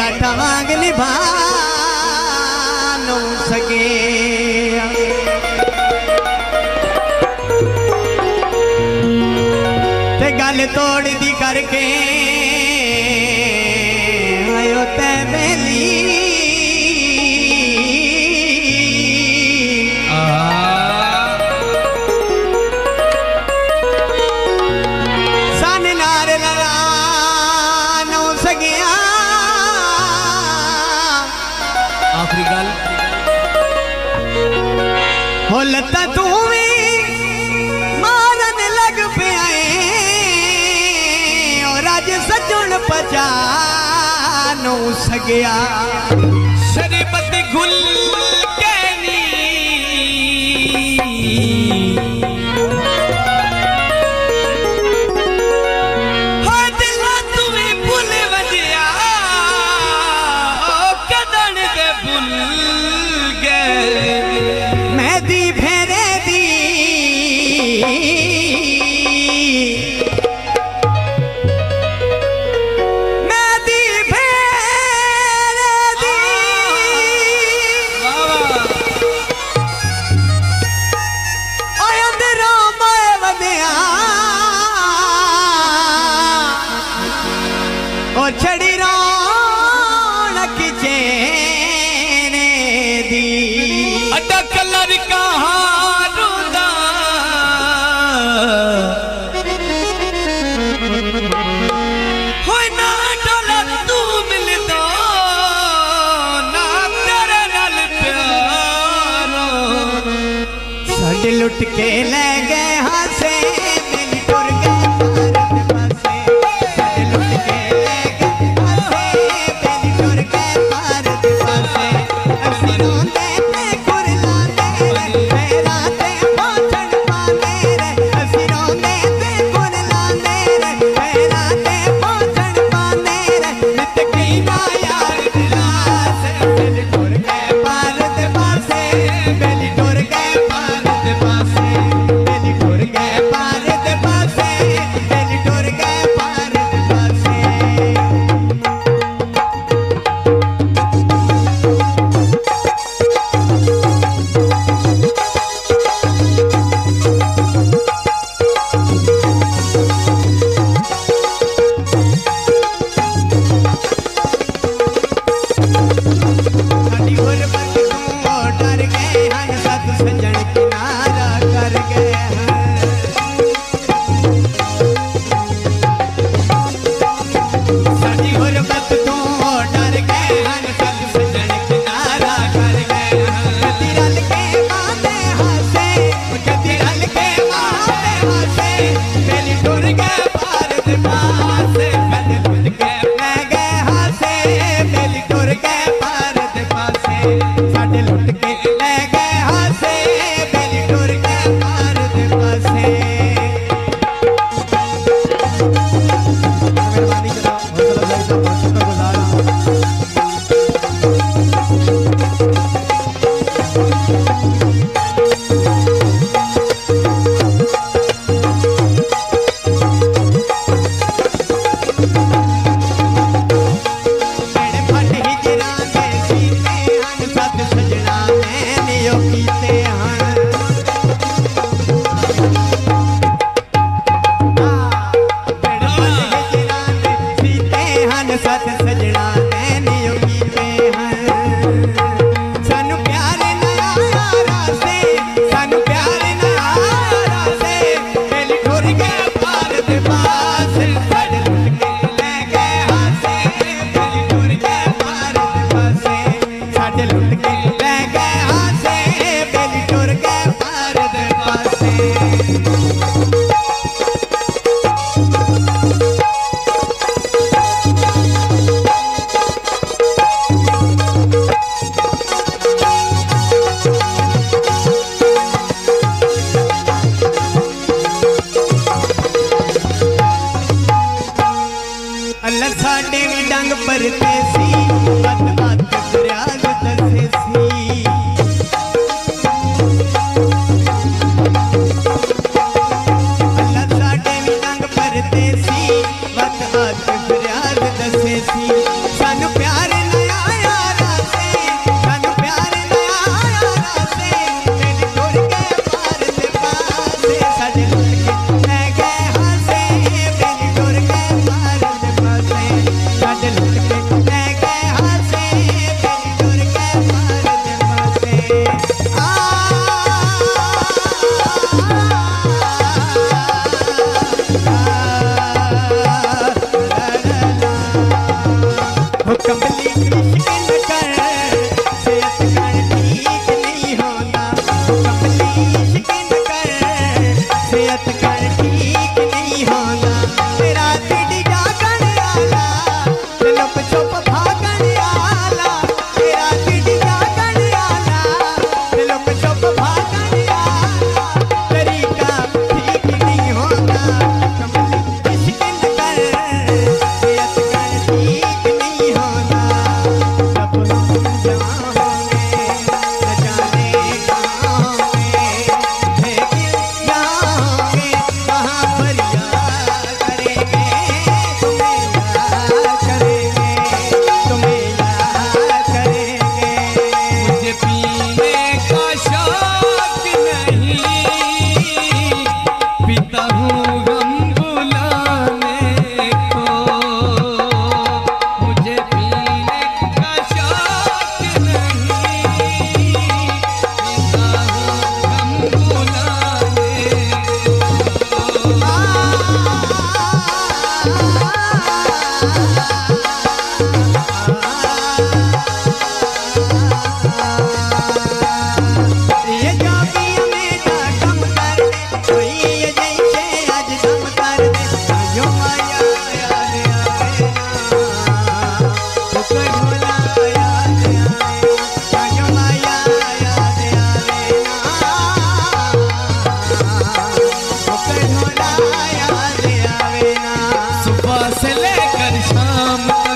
लाठा वांग निभा न सके। ते गल तोड़ दी करके आयो ते बेली सन नार लगा न सकिया। आखिरी गल होलता तू भी मारन लग पिया और अज सजन पचा न सकिया। शरीबत गुल कहनी हो दिला तुम्हें भूल वजिया कदन दे भूल गए मेहदी फेरे दी मेहदी फेरे दी ओए अंदरों मोए वधिया ओ छड़ी रौनक चेने दी अड्डा कलर कहाँ रुदा होए ना डोला तू मिल दो ना तेरे नाल प्यारो साढ़े लुट के ले गए हासे मेरी टुर गए भारत पासे। साढ़े लुट के ले गए हासे मेरी टुर गए भारत पासे। असी रोंदे पे कुरलाते रे मेरा ते पहुंचन पाते रे। असी रोंदे पे कुरलाते रे मेरा ते पहुंचन पाते रे। नित की ना यार दिलास मेरी टुर गए भारत पासे। मेरी टुर गए भारत पासे। मेरी टुर गए भारत पासे। मेरी टुर गए भारत पासे। साडी गुरबत तू डर गए हन सत सजन किनारा कर गए हन। साडी गुरबत तू डर गए हन सत सजन किनारा कर गए हन। कदी रल के माते हासे कदी रल के माते हासे मेरी टुर गए भारत पासे। कद लुट के ले गए हासे मेरी टुर गए भारत पासे। साडे लुट के ले गए हासे मेरी टुर गए भारत पासे। मेहरबानी करो हौसला अफजाई का शुक्रगुजार हूं। मेरे फट हिजरा दे सीते हन सत सजना मैंने यो कीते हन। मेरे फट हिजरा दे सीते हन सत सजना मैंने यो कीते हन। सानू प्यार ना आया से सानू प्यार ना आया से मेरी टुर गए भारत पासे। साडे लुट के ले गए हासे मेरी टुर गए भारत पासे। साडे लुट के ले गए हासे मेरी टुर गए भारत पासे। अल्लाह साडे भी डंग परते सी हथ हथ फरियाद दसे सी। अल्लाह साडे भी डंग परते सी हथ हथ फरियाद दसे सी। सानू प्यार कमली इश्क न कर सेहत कर ठीक नहीं होना कमली इश्क न कर सेहत कर ठीक नहीं होना तेरा दिल जागण आला लुक छुप भागण आला तेरा दिल जागण आला लुक छुप भागण आला तरीका ठीक नहीं होना कमली इश्क न कर सेहत कर ठीक नहीं होना जब हम जवां होंगे न जाने कहाँ होंगे लेकिन यहाँ होंगे कहाँ पर याद करेंगे तुम्हें याद करेंगे तुम्हें याद करेंगे मुझे पीने का शौक नहीं पीता हूँ गम बुलाने को मुझे पीने का शौक नहीं पीता हूँ गम बुलाने ये जो भी हमें कम कर दे कोई ये जैसे आज दम कर दे जो माया याद आवे ना तो कोई भोला याद आवे ना जो माया याद आवे ना तो कोई भोला याद आवे ना सुबह से लेकर शाम